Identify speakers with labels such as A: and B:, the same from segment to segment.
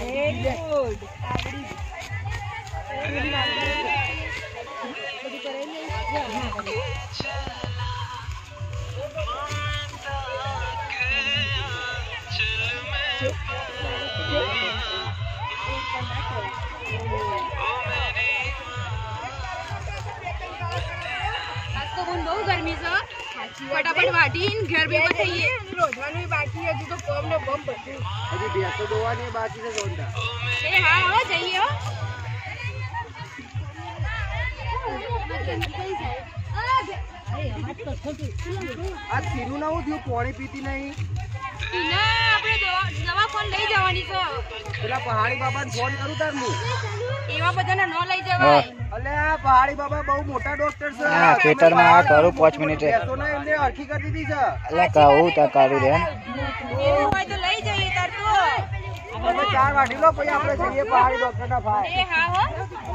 A: બહુ ગરમી છે ફટાફટ વાટીને ઘર ભેગા થઈએ રોધવાનું બાકી હજુ તો કોમ ને બમ બધું હજી ભેંસો દોવાની બાકી છે જોંડા એ હા હો જઈએ હો
B: આ સીનું ના હું થયું પાણી પીતી નહીં
A: આપણે દવા ફોન લઈ જવાની છે
B: પેલા પહાડી બાબાને ફોન કરું તાર હું
A: એવા બધાને ન લઈ જવાય
B: અલે આ પહાડી બાબા બહુ મોટા ડોક્ટર છે
C: હા ખેતરમાં આ કરું 5 મિનિટ
B: તો ના એમને હરખી કરી દીધી છે
C: અલે કહું તા કાઢું રે
A: એવું હોય તો લઈ જઈએ તાર તો
B: તમે 4 વાટી લો પછી આપણે જઈએ પહાડી ડોક્ટર ના ભાઈ
A: એ હા હો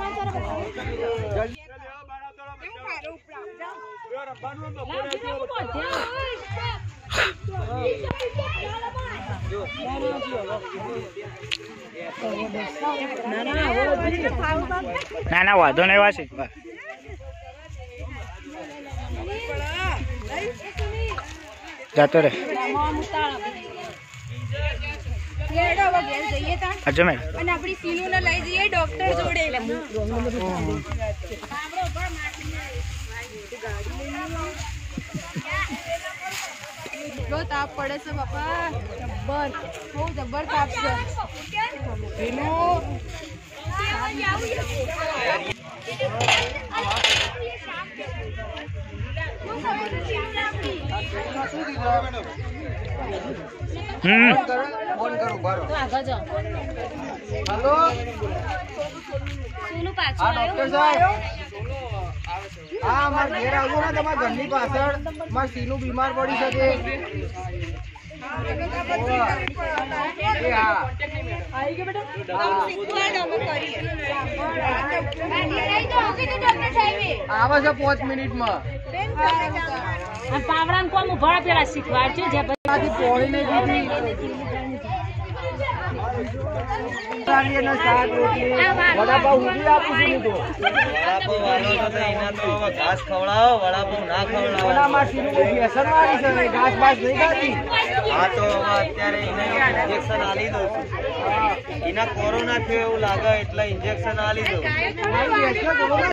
C: ના ના વાંધો નહીં વાસી જતો રે અચ્છા મેં
A: અને આપણી સીનું ને લઈ જઈએ ડોક્ટર જોડે એટલો તાપ પડે છે બાપા જબ્બર બહુ જબ્બર તાપ છે
B: ફોન કરું બરો હેલો
A: સોનું પાછું
B: આ ડોક્ટર સાહેબ હા માર ઘેર આવજો ને તમારા ઘરની પાછળ માર સીનું બીમાર પડી શકે એ હા
A: આવી ગયો બેટા શીખવાડો અમે કરીએ ડોક્ટર સાહેબ
B: આવે છે 5 મિનિટમાં
A: આ પાવડાને કોમ ઉભા પેલા શીખવાડજો જે
B: આથી પોળી નહીં દીધી શાક રોટલી વડાપાવ ઉભી આપું છું તો
D: વડાપાવ વાળો તો એના તો ઘાસ ખવડાવો વડાપાવ ના ખવડાવો
B: વડામાં સીનું વ્યસન વાળી છે ઘાસ બાસ નહીં ખાતી
D: હા તો અત્યારે એને ઇન્જેક્શન આલી દઉં છું એના કોરોના થયો એવું લાગે એટલે ઇન્જેક્શન આલી દઉં